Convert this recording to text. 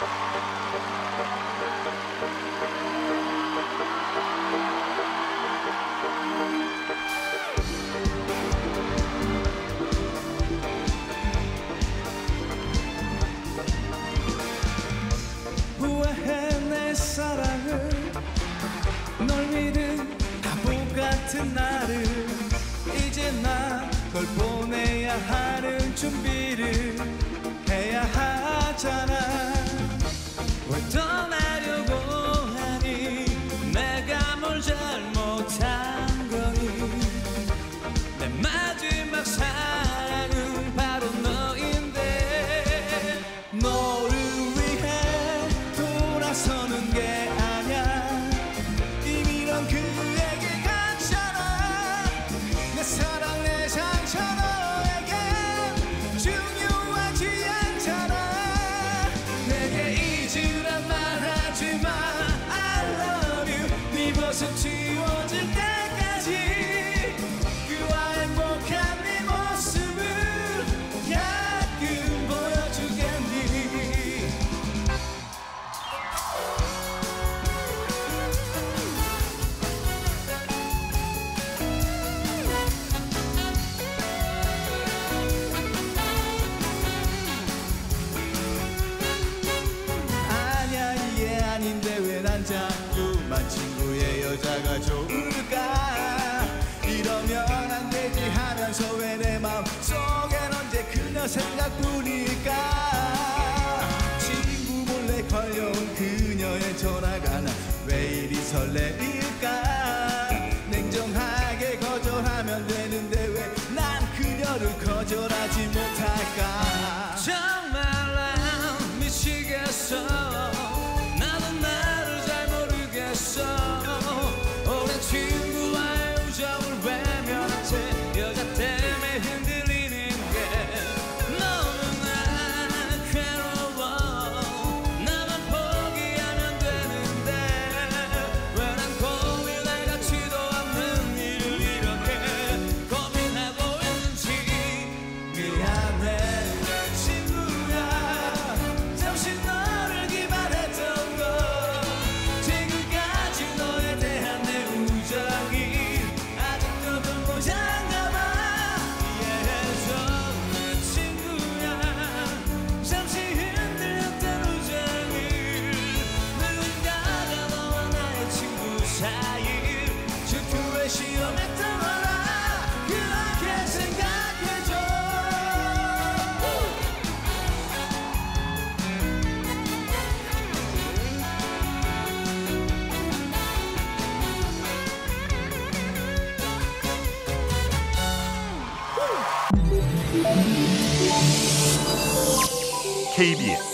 후회해 내 사랑을 널 믿은 바보 같은 나를 이제 난 널 보내야 하는 준비를 해야 하잖아. 왜 떠나려고 하니 내가 뭘 잘못한 거니. 내 마지막 사랑은 바로 너인데 너를 위해 돌아서는 게 아냐. 이미 넌 그에게 갔잖아. 내 사랑 내 상처 너에겐 중요하지 않잖아. 내게 잊으란 말하지 마. I love you. 네 모습 지워질 때까지 그와 행복한 네 모습을 가끔 보여주겠니. 아니야 이게 아닌데 왜 난 자꾸만 친구의 여자가 좋을까. 이러면 안 되지 하면서 왜 내 마음속엔 언제 그녀 생각뿐일까. 친구 몰래 걸려온 그녀의 전화가 난 왜 이리 설레일까. 냉정하게 거절하면 되는데 왜 난 그녀를 거절하지 못할까. 정말 난 미치겠어. 나도 나를 잘 모르겠어. 오랜 친구와의 우정을 외면한 채 여자 때문에 흔들리는 게 너무나 괴로워. 나만 포기하면 되는데 왜 난 고민할 같지도 않는 일을 이렇게 고민하고 있는지. 미안해 내 친구야. 잠시 너를 기만했던 거. 지금까지 너에 대한 내 우정이 아직도 그 모양인가 봐. 이해해줘 내 친구야. 잠시 흔들렸던 우정을 누군가가 너와 나의 친구 사이 질투에 시험했던 거라 그렇게 생각해줘. KBS